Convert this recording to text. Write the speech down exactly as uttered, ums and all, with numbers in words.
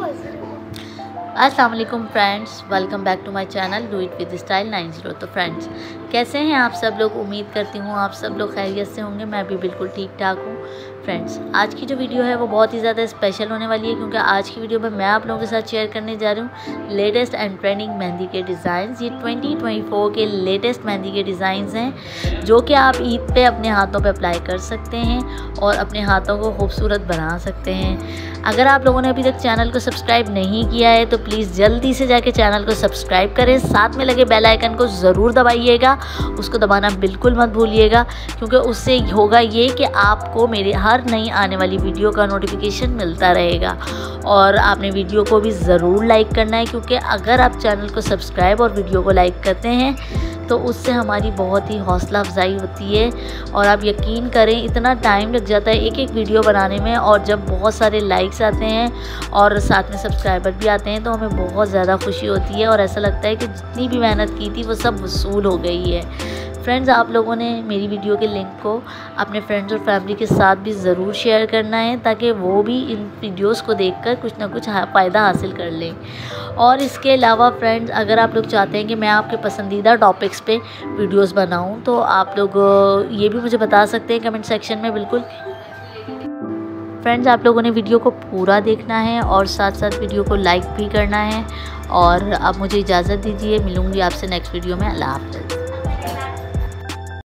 अस्सलाम वालेकुम friends, welcome back to my channel do it with style nine zero. तो friends, कैसे हैं आप सब लोग? उम्मीद करती हूँ आप सब लोग खैरियत से होंगे। मैं भी बिल्कुल ठीक ठाक हूँ। फ्रेंड्स, आज की जो वीडियो है वो बहुत ही ज़्यादा स्पेशल होने वाली है, क्योंकि आज की वीडियो में मैं आप लोगों के साथ शेयर करने जा रही हूँ लेटेस्ट एंड ट्रेंडिंग मेहंदी के डिज़ाइंस। ये ट्वेंटी ट्वेंटी फोर के लेटेस्ट मेहंदी के डिज़ाइंस हैं, जो कि आप ईद पे अपने हाथों पे अप्लाई कर सकते हैं और अपने हाथों को खूबसूरत बना सकते हैं। अगर आप लोगों ने अभी तक चैनल को सब्सक्राइब नहीं किया है तो प्लीज़ जल्दी से जाके चैनल को सब्सक्राइब करें, साथ में लगे बेल आइकन को ज़रूर दबाइएगा। उसको दबाना बिल्कुल मत भूलिएगा, क्योंकि उससे होगा ये कि आपको मेरी हर नई आने वाली वीडियो का नोटिफिकेशन मिलता रहेगा। और आपने वीडियो को भी ज़रूर लाइक करना है, क्योंकि अगर आप चैनल को सब्सक्राइब और वीडियो को लाइक करते हैं तो उससे हमारी बहुत ही हौसला अफजाई होती है। और आप यकीन करें, इतना टाइम लग जाता है एक एक वीडियो बनाने में, और जब बहुत सारे लाइक्स आते हैं और साथ में सब्सक्राइबर भी आते हैं तो हमें बहुत ज़्यादा खुशी होती है और ऐसा लगता है कि जितनी भी मेहनत की थी वो सब वसूल हो गई है। फ्रेंड्स, आप लोगों ने मेरी वीडियो के लिंक को अपने फ्रेंड्स और फैमिली के साथ भी ज़रूर शेयर करना है, ताकि वो भी इन वीडियोस को देखकर कुछ ना कुछ फ़ायदा हासिल कर लें। और इसके अलावा फ्रेंड्स, अगर आप लोग चाहते हैं कि मैं आपके पसंदीदा टॉपिक्स पे वीडियोस बनाऊं तो आप लोग ये भी मुझे बता सकते हैं कमेंट सेक्शन में। बिल्कुल फ्रेंड्स, आप लोगों ने वीडियो को पूरा देखना है और साथ साथ वीडियो को लाइक भी करना है। और अब मुझे इजाज़त दीजिए, मिलूँगी आपसे नेक्स्ट वीडियो में। अल्लाह हाफ़िज़।